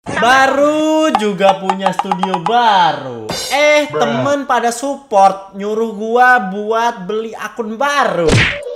Baru juga punya studio baru. Temen pada support nyuruh gua buat beli akun baru.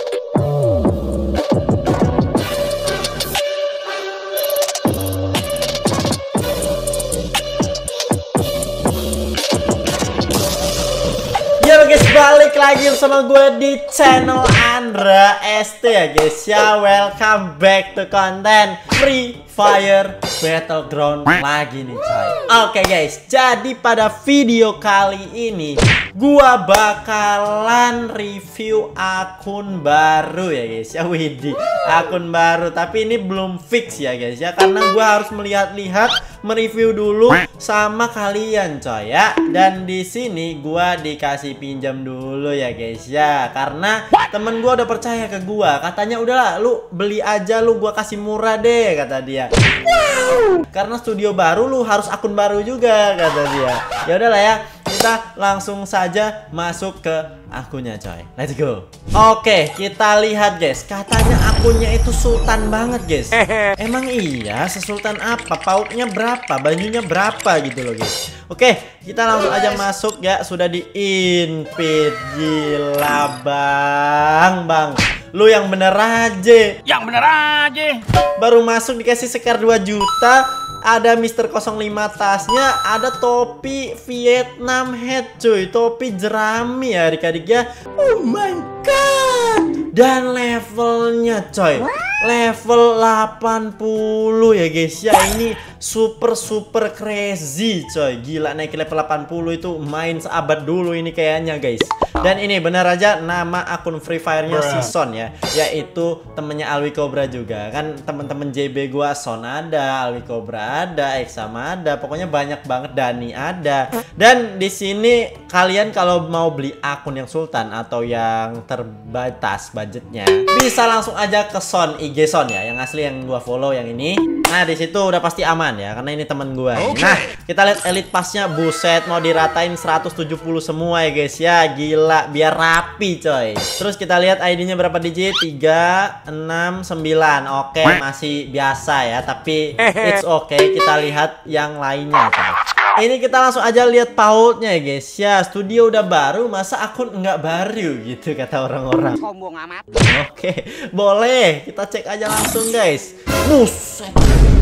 Yo guys, balik lagi bersama gue di channel Andra ST ya guys ya. Welcome back to konten Free Fire Battleground lagi nih coy. Oke guys, jadi pada video kali ini gua bakalan review akun baru ya guys ya. Widih, akun baru, tapi ini belum fix ya guys ya, karena gua harus melihat-lihat, mereview dulu sama kalian coy ya. Dan di sini gua dikasih pinjam dulu ya guys ya, karena temen gua udah percaya ke gua, katanya udahlah lu beli aja, lu gua kasih murah deh kata dia. Karena studio baru lu harus akun baru juga kata dia. Ya udahlah ya, kita langsung saja masuk ke akunnya coy. Let's go. Oke, kita lihat guys. Katanya akunnya itu sultan banget guys. Emang iya sesultan apa? Pautnya berapa? Bajunya berapa gitu loh guys. Oke, kita langsung aja masuk ya. Sudah di invite. Gila bang. Lu yang bener aja. Yang bener aja. Baru masuk dikasih sekar 2 juta. Ada Mister 05 tasnya, ada topi Vietnam head cuy, topi jerami ya adik-adik ya. Oh my god. Dan levelnya coy, level 80 ya guys ya. Ini super crazy coy. Gila, naik level 80 itu main seabad dulu ini kayaknya guys. Dan ini benar aja nama akun Free Fire-nya si Son ya, yaitu temennya Alwi Cobra juga. Kan temen-temen JB gua, Son ada, Alwi Cobra ada, Exama ada, pokoknya banyak banget, Dani ada. Dan di sini kalian kalau mau beli akun yang sultan atau yang terbatas budgetnya, bisa langsung aja ke Son, IG Son ya, yang asli yang gua follow yang ini. Nah, di situ udah pasti aman ya, karena ini temen gua. Nah, kita lihat elite passnya, buset, mau diratain 170 semua ya guys ya. Gila, biar rapi coy. Terus kita lihat ID-nya berapa digit? 369. Oke, masih biasa ya, tapi it's okay. Kita lihat yang lainnya coy. Ini kita langsung aja lihat pautnya ya guys ya. Studio udah baru, masa akun enggak baru gitu kata orang-orang. Sombong amat. Oke, boleh. Kita cek aja langsung guys. Buset.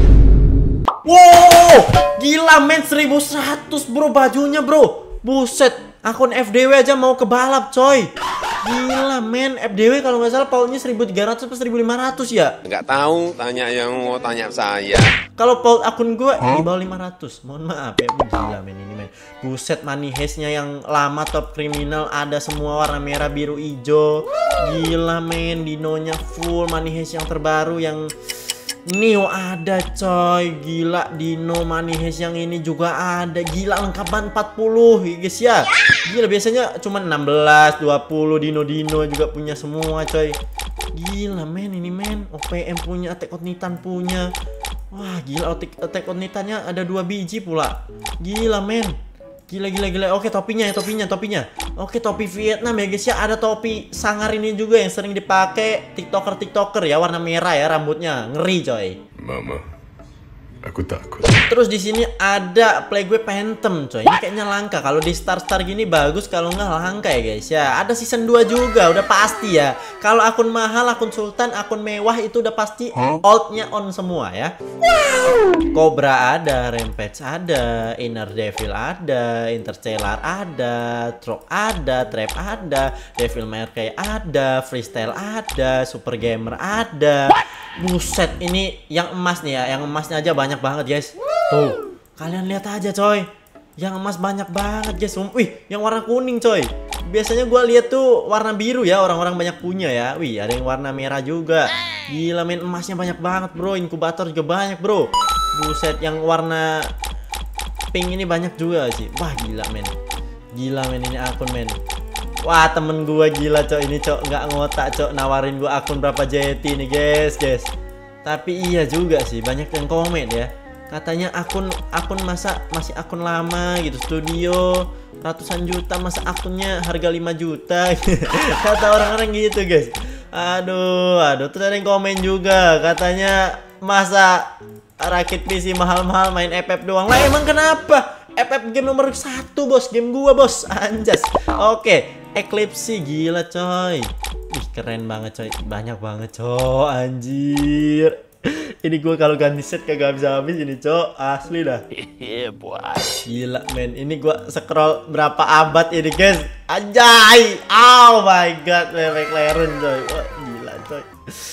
Wow, gila men, 1100 bro bajunya bro. Buset, akun FDW aja mau ke balap coy. Gila men, FDW kalau nggak salah pautnya 1300 atau 1500 ya? Nggak tahu, tanya yang mau tanya saya. Kalau paut akun gue di bawah 500. Mohon maaf ya, gila men ini men. Buset, money heist-nya yang lama top kriminal ada semua warna merah, biru, hijau. Gila men, dinonya full, money heist yang terbaru yang Neo ada coy. Gila, Dino money heist yang ini juga ada. Gila, lengkapan 40 guys ya. Gila, biasanya cuma 16, 20. Dino juga punya semua coy. Gila men, ini men. OPM punya, Attack on Titan punya. Wah gila, Attack on Titannya ada 2 biji pula. Gila men. Gila. Oke, topinya. Oke, topi Vietnam ya guys ya. Ada topi sangar ini juga yang sering dipakai TikToker ya, warna merah ya rambutnya. Ngeri coy. Mama, aku takut. Terus di sini ada Plague Phantom coy. Ini kayaknya langka. Kalau di Star gini bagus, kalau nggak langka ya guys ya. Ada season 2 juga, udah pasti ya. Kalau akun mahal, akun sultan, akun mewah itu udah pasti old-nya on semua ya. Cobra ada, Rampage ada, Inner Devil ada, Interstellar ada, Troll ada, Trap ada, Devil May Cry ada, Freestyle ada, Super Gamer ada. Buset, ini yang emas nih ya. Yang emasnya aja banyak banget guys. Tuh, kalian lihat aja coy. Yang emas banyak banget guys. Wih, yang warna kuning coy. Biasanya gue lihat tuh warna biru ya, orang-orang banyak punya ya. Wih, ada yang warna merah juga. Gila men, emasnya banyak banget bro. Inkubator juga banyak bro. Buset, yang warna pink ini banyak juga sih. Wah gila men. Gila men, ini akun men. Wah, temen gue gila cok, ini cok nggak ngotak cok, nawarin gue akun berapa JT nih guys. Tapi iya juga sih, banyak yang komen ya. Katanya akun masa masih akun lama gitu, studio ratusan juta, masa akunnya harga 5 juta. Kata orang-orang gitu guys. Aduh, terus ada yang komen juga katanya masa rakit PC mahal-mahal main FF doang. Lah emang kenapa? FF game nomor 1 bos, game gua bos, anjas. Oke, Eclipse gila coy. Ih keren banget coy, banyak banget coy, anjir. Ini gue kalau ganti set kagak habis-habis ini cok, asli dah. Gila men, ini gue scroll berapa abad ini guys. Anjay, oh my god, McLaren coy. Wah gila coy.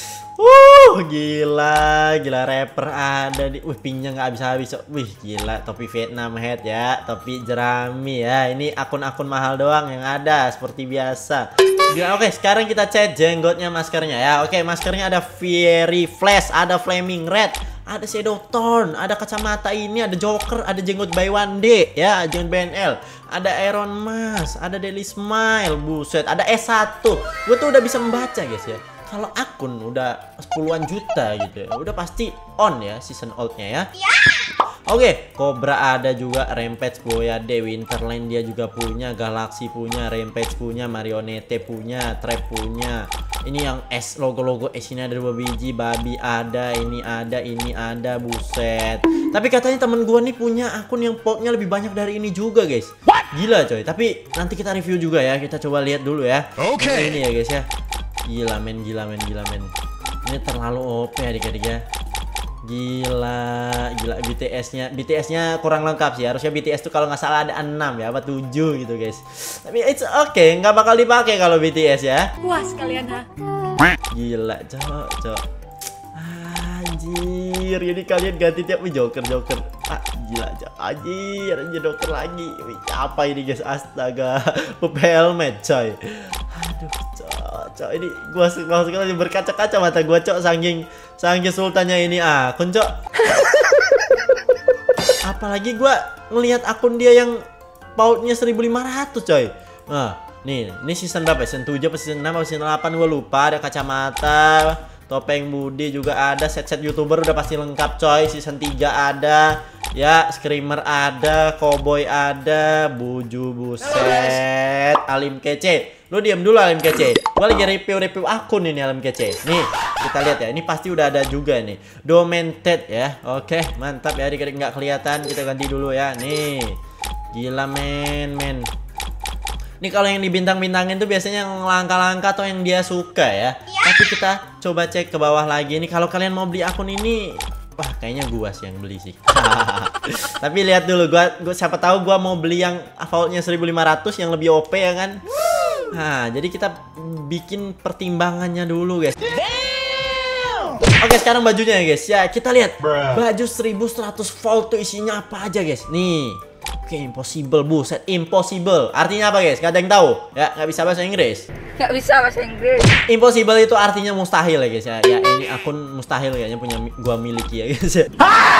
Gila rapper ada di. Pinnya nggak habis-habis cok. Wih gila, topi Vietnam head ya, topi jerami ya. Ini akun-akun mahal doang yang ada seperti biasa. Oke, sekarang kita cek jenggotnya, maskernya ya. Oke, maskernya ada Fiery Flash, ada Flaming Red, ada Shadow Thorn, ada kacamata ini, ada Joker, ada jenggot by One Day ya, jenggot BNL, ada Iron Mask, ada Daily Smile, buset, ada S1. Gue tuh udah bisa membaca guys ya. Kalau akun udah 10-an juta gitu ya, udah pasti on ya season old-nya ya. Oke, Cobra ada juga, Rampage Boyade, Winterland dia juga punya, Galaxy punya, Rampage punya, Marionette punya, Trap punya. Ini yang S, logo-logo S ini ada 2 biji, Babi ada, ini ada, buset. Tapi katanya temen gua nih punya akun yang potnya lebih banyak dari ini juga guys. Gila coy, tapi nanti kita review juga ya, kita coba lihat dulu ya. Oke. Ini ya guys ya. Gila men. Ini terlalu OP ya adik-adik ya. Gila BTS-nya kurang lengkap sih. Harusnya BTS tuh kalau nggak salah ada 6 ya, apa 7 gitu guys. Tapi it's okay, nggak bakal dipakai kalau BTS ya. Puas kalian ha. Gila cok. Anjir, ini kalian ganti tiap Joker. Gila cok. Anjir Joker lagi. Wih, apa ini guys, astaga. Helmet coy. Aduh cok, ini gua maksudnya berkaca-kaca mata gua cok, saking sultannya ini akun cok. Apalagi gua ngelihat akun dia yang pautnya 1500 coy. Nah, ini season berapa? Season 7 apa season 6 apa season 8 gua lupa. Ada kacamata, topeng Budi juga ada, set-set YouTuber udah pasti lengkap coy. Season 3 ada. Ya, Screamer ada, Cowboy ada, Buju buset, Alim Kece. Lu diam dulu Alim Kece. Gua lagi review akun ini Alim Kece. Nih, kita lihat ya. Ini pasti udah ada juga nih. Domented ya. Oke, mantap ya. Adik-adik nggak kelihatan. Kita ganti dulu ya. Nih. Gila men. Ini kalau yang dibintang-bintangin tuh biasanya yang langka-langka atau yang dia suka ya. Tapi kita coba cek ke bawah lagi nih. Kalau kalian mau beli akun ini, wah kayaknya gua sih yang beli sih. Tapi lihat dulu, gua siapa tahu gua mau beli yang vaultnya 1500 yang lebih OP ya kan. Nah, jadi kita bikin pertimbangannya dulu guys. Oke, sekarang bajunya ya guys. Ya, kita lihat. Baju 1100 vault tuh isinya apa aja guys. Nih. Oke, impossible, buset, impossible. Artinya apa guys? Gak ada yang tahu. Ya, nggak bisa bahasa Inggris. Nggak bisa bahasa Inggris. Impossible itu artinya mustahil ya guys ya. Ya, ini akun mustahil kayaknya punya gua miliki ya guys ya.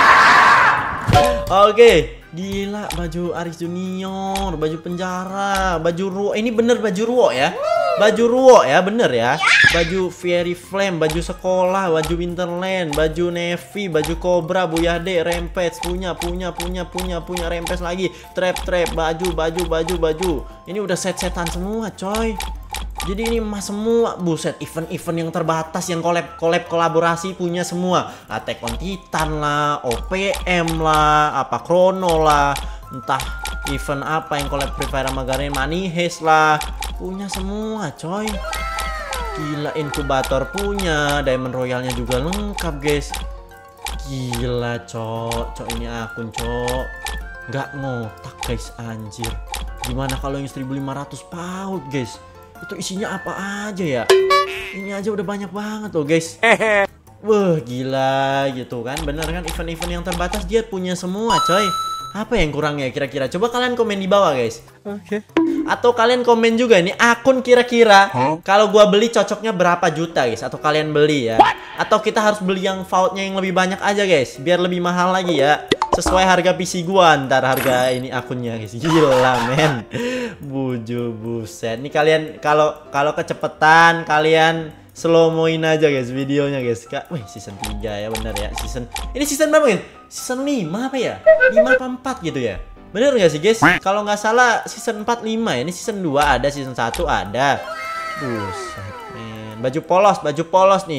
Oke, gila baju Aris Junior, baju penjara, baju Ruo. Ini bener baju Ruo ya. Baju Ruo ya, bener ya. Baju Fiery Flame, baju sekolah, baju Winterland, baju Navy, baju Cobra, Buyade, Rampage punya Rampage lagi. Trap, baju. Ini udah set-setan semua, coy. Jadi ini emas semua, buset, event-event yang terbatas yang kolaborasi punya semua. Attack on Titan lah, OPM lah, apa Chrono lah, entah event apa yang collab Free Fire sama Garen, Money Heist lah, punya semua coy. Gila, inkubator punya, Diamond Royalnya juga lengkap guys. Gila cok ini akun cok, nggak ngotak guys, anjir. Gimana kalau yang 1500 paut guys? Itu isinya apa aja ya? Ini aja udah banyak banget loh guys. Wah gila gitu kan. Bener kan, event-event yang terbatas dia punya semua coy. Apa yang kurang ya kira-kira? Coba kalian komen di bawah guys. Oke. Atau kalian komen juga nih akun kira-kira kalau gua beli cocoknya berapa juta guys. Atau kalian beli ya. Atau kita harus beli yang vaultnya yang lebih banyak aja guys, biar lebih mahal lagi ya. Sesuai harga PC gua ntar harga ini akunnya guys. Gila men. Buju buset. Ini kalian kalau kecepetan kalian slow-moin aja guys videonya guys. Wih, season 3 ya bener ya. Ini season berapa guys? Season 5 apa ya? 5 apa 4 gitu ya? Bener gak sih guys? Kalau nggak salah season 4 5 ya. Ini season 2 ada, season 1 ada. Buset men. Baju polos nih.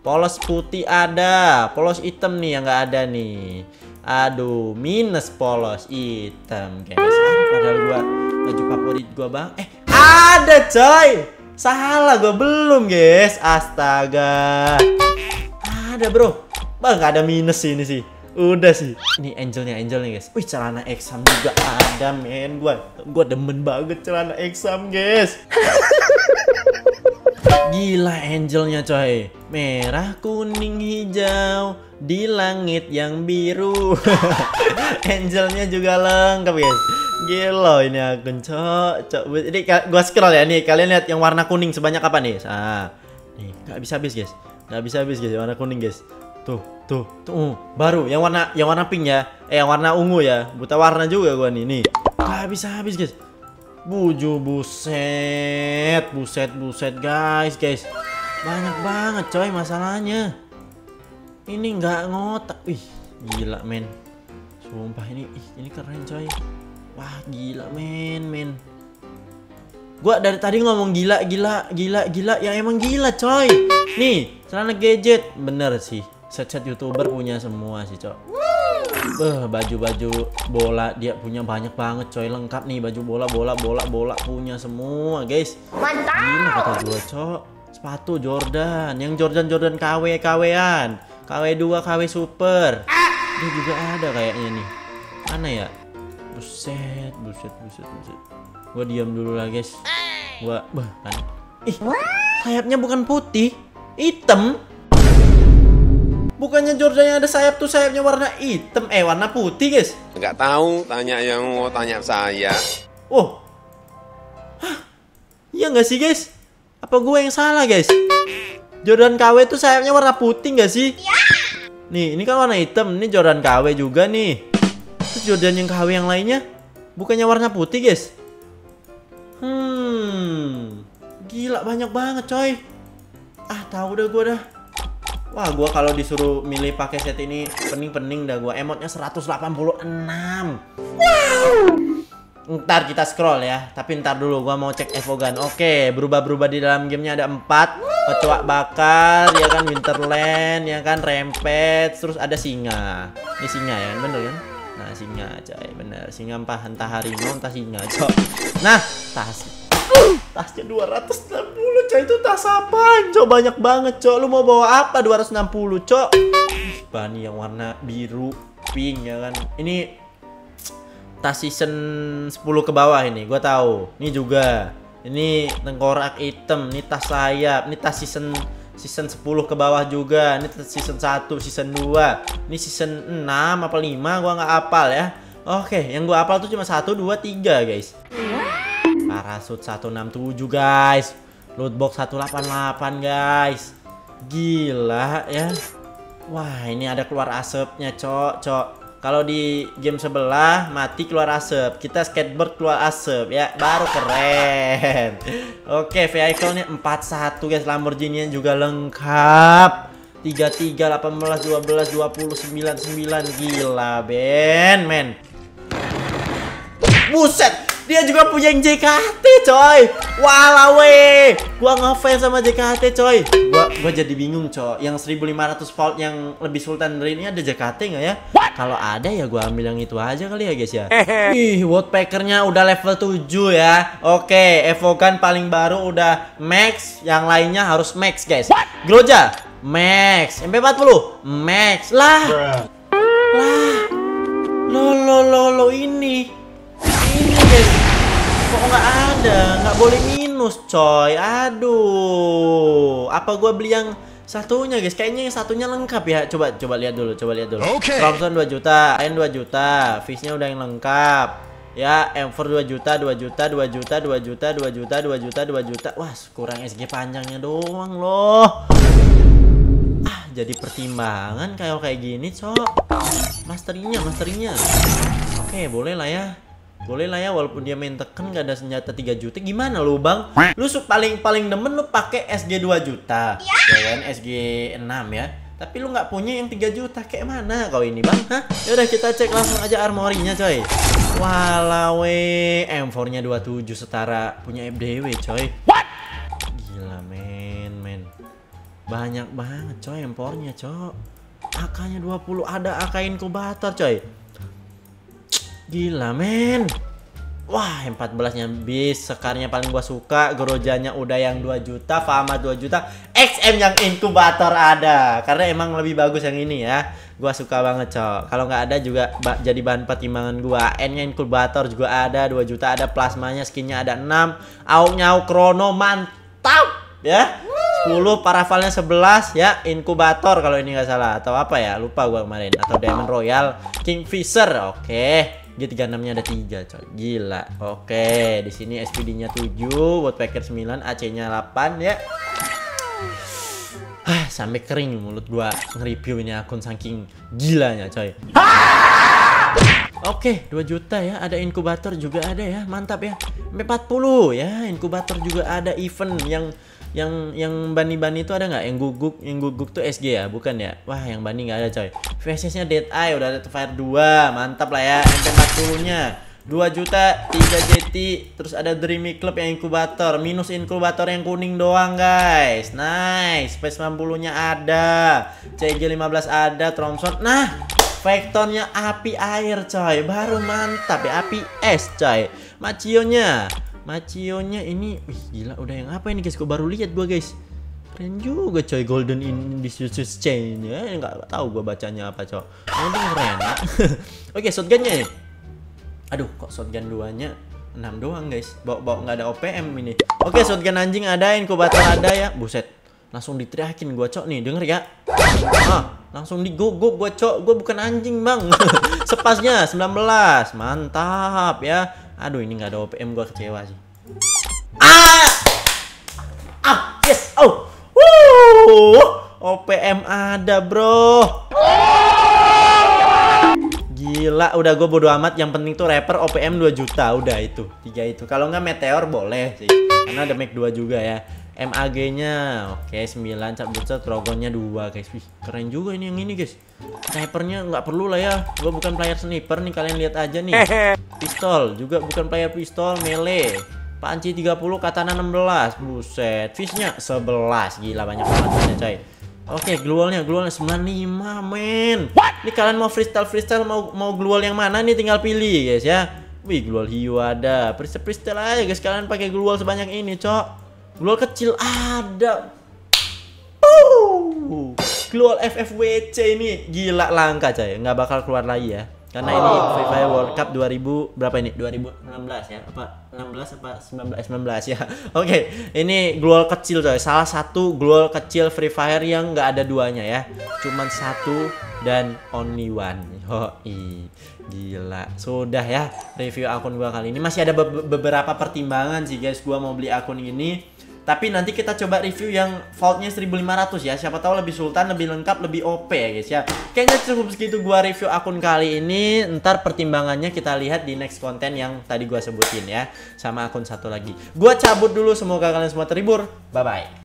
Polos putih ada, polos hitam nih yang nggak ada nih. Aduh, minus polos hitam guys. Padahal gua baju favorit gua bang. Ada coy. Salah gua belum guys. Astaga. Ada bro. Bang nggak ada minus ini sih. Udah sih. Ini angelnya guys. Wih, celana exam juga ada men. Gua demen banget celana exam guys. Gila angelnya coy. Merah, kuning, hijau di langit yang biru. Angelnya juga lengkap guys. Gila ini akun cok. Jadi gua scroll ya nih. Kalian lihat yang warna kuning sebanyak apa nih? Nih nggak bisa habis guys. Nggak bisa habis guys warna kuning guys. Tuh. Baru yang warna pink ya. Yang warna ungu ya. Buta warna juga gua nih. Nih. Nggak bisa habis guys. Buset guys. Banyak banget coy masalahnya. Ini nggak ngotak. Wih, gila men. Sumpah ini keren coy. Wah, gila men. Gua dari tadi ngomong gila ya emang gila coy. Nih, celana gadget bener sih. Set YouTuber punya semua sih coy. Baju bola dia punya banyak banget coy, lengkap nih baju bola punya semua guys. Mantap. Gila kata gua coy. Sepatu Jordan, yang Jordan KW-an, KW2, KW Super. Dia juga ada kayaknya nih. Mana ya? Buset. Gua diam dulu lah guys. Kan. Sayapnya bukan putih, hitam. Bukannya Jordan yang ada sayap tuh sayapnya warna hitam, warna putih guys. Nggak tahu, tanya yang mau tanya saya. Oh, iya nggak sih guys? Apa gue yang salah guys? Jordan KW tuh sayapnya warna putih nggak sih? Nih, ini kan warna hitam. Ini Jordan KW juga nih. Terus Jordan yang KW yang lainnya bukannya warna putih guys? Gila banyak banget coy. Tahu dah gue dah. Wah, gua kalau disuruh milih pakai set ini pening dah gua. Emotnya 186. Wow. Ntar kita scroll ya. Tapi ntar dulu gua mau cek Evogan. Oke, berubah-berubah di dalam gamenya ada 4. Kecoak bakar, ya kan, Winterland, ya kan, Rampage, terus ada singa. Ini singa ya, bener kan? Nah, singa coy, bener. Singa entah harimau, entah singa coy. Nah, tasnya 260 coy, itu tas apaan coy? Banyak banget coy. Lu mau bawa apa 260 coy? Bani yang warna biru, pink ya kan. Ini tas season 10 ke bawah ini, gua tahu. Ini juga. Ini tengkorak hitam, ini tas sayap, ini tas season 10 ke bawah juga. Ini tas season 1, season 2. Ini season 6 apa 5 gua nggak hafal ya. Oke, yang gua hafal tuh cuma 1 2 3 guys. Parasut 167 guys. Lootbox 188 guys. Gila ya. Wah, ini ada keluar asapnya cok. Kalau di game sebelah mati keluar asap, kita skateboard keluar asap ya, baru keren. Oke, vehicle-nya 41 guys, Lamborghini juga lengkap. 33, 18, 12, 20, 99. Gila men. Buset. Dia juga punya yang JKT coy. Walawe. Gua ngefans sama JKT coy. Gua jadi bingung coy. Yang 1500 volt yang lebih sultan dari ini ada JKT nggak ya? Kalau ada ya gua ambil yang itu aja kali ya guys ya. Ih, Woodpeckernya udah level 7 ya. Oke, Evogan paling baru udah max. Yang lainnya harus max guys. Groja max. MP40 max. Lah. Lo ini guys, kok nggak ada, nggak boleh minus coy. Aduh, apa gua beli yang satunya guys? Kayaknya yang satunya lengkap ya. Coba lihat dulu. Thompson 2 juta, Iron 2 juta, Fishnya udah yang lengkap ya. M4 2 juta. Wah, kurang SG panjangnya doang loh. Jadi pertimbangan kayak gini cok. Masteringnya. Oke, boleh lah ya, walaupun dia main tekan gak ada senjata 3 juta. Gimana lu bang? Lu paling demen lu pakai SG 2 juta ya kan, SG 6 ya. Tapi lu nggak punya yang 3 juta. Kayak mana kau ini bang? Hah? Yaudah kita cek langsung aja armorinya coy. Walawe, M4 nya 27 setara punya FDW coy. Gila men. Banyak banget coy impornya coy. AK-nya 20, ada AK inkubator coy. Gila men. Wah, 14-nya bis, sekarnya paling gua suka, Grojanya udah yang 2 juta, Fama 2 juta, XM yang inkubator ada. Karena emang lebih bagus yang ini ya. Gua suka banget, cok. Kalau nggak ada juga jadi bahan pertimbangan gua. N-nya inkubator juga ada 2 juta, ada plasmanya, skinnya ada 6, AUG-nya AUG Chrono, mantap ya. 10, parafalnya 11 ya, inkubator kalau ini nggak salah, atau apa ya, lupa gua kemarin, atau Diamond Royal, Kingfisher. Oke. G36-nya ada 3 coy. Gila. Oke, di sini SPD-nya 7, Woodpecker 9, AC-nya 8 ya. Sampai kering mulut gua nge-review ini akun saking gilanya coy. Oke, 2 juta ya, ada inkubator juga ada ya. Mantap ya. Sampai 40 ya, inkubator juga ada. Event yang bani-bani itu ada nggak? Yang guguk tuh SG ya, bukan ya? Wah, yang bani nggak ada coy. VSS-nya Dead Eye udah ada, Fire 2, mantap lah ya. MP40-nya 2 juta, 3 JT, terus ada Dreamy Club yang inkubator, minus inkubator yang kuning doang guys. Nice. P90-nya ada, CG15 ada, Thompson. Nah, Vectornya api air coy, baru mantap ya, api es coy. Machio-nya ini, wih gila, udah yang apa ini guys? Kok baru lihat gua guys. Keren juga coy, Golden Indicious Chain ya. Nggak tahu gua bacanya apa coy. Ini keren ya. Oke, shotgunnya nih. Aduh, kok shotgun 2-nya 6 doang guys. Bawa nggak ada OPM ini. Oke, shotgun anjing ada, inkubator ada ya. Buset. Langsung diteriakin gua cok nih, denger ya. Langsung diguguk gua cok. Gua bukan anjing, Bang. Sepasnya 19. Mantap ya. Aduh, ini nggak ada OPM, gua kecewa sih. Yes. OPM ada, bro. Gila, udah gue bodo amat. Yang penting tuh rapper OPM 2 juta. Udah itu, 3 itu. Kalau nggak Meteor boleh sih, karena ada Mac 2 juga ya. MAG-nya oke, 9, Capbuster, Trogonnya 2 guys. Wih, keren juga ini yang ini guys. Snipernya nggak perlu lah ya. Gue bukan player sniper nih, kalian lihat aja nih. Pistol juga bukan player pistol, melee. Panci 30, katana 16. Buset, fishnya 11. Gila, banyak banget coy. Oke, glualnya 95 men. Ini kalian mau freestyle mau glual yang mana nih, tinggal pilih guys ya. Wih, glual hiu ada. Freestyle aja guys, kalian pakai glual sebanyak ini, cok. Glual kecil ada. Glual FFWC ini gila langka coy, nggak bakal keluar lagi ya. Karena ini Free Fire World Cup 2000 berapa ini? 2016 ya? Apa 16 apa 19 ya? Oke, ini glual kecil coy. Salah satu glual kecil Free Fire yang nggak ada duanya ya. Cuman satu dan only one. Gila. Sudah ya review akun gua kali ini. Masih ada beberapa pertimbangan sih guys, gua mau beli akun ini. Tapi nanti kita coba review yang vaultnya 1500 ya. Siapa tahu lebih sultan, lebih lengkap, lebih OP ya guys ya. Kayaknya cukup segitu gua review akun kali ini. Ntar pertimbangannya kita lihat di next konten yang tadi gua sebutin ya. Sama akun satu lagi. Gua cabut dulu, semoga kalian semua terhibur. Bye bye.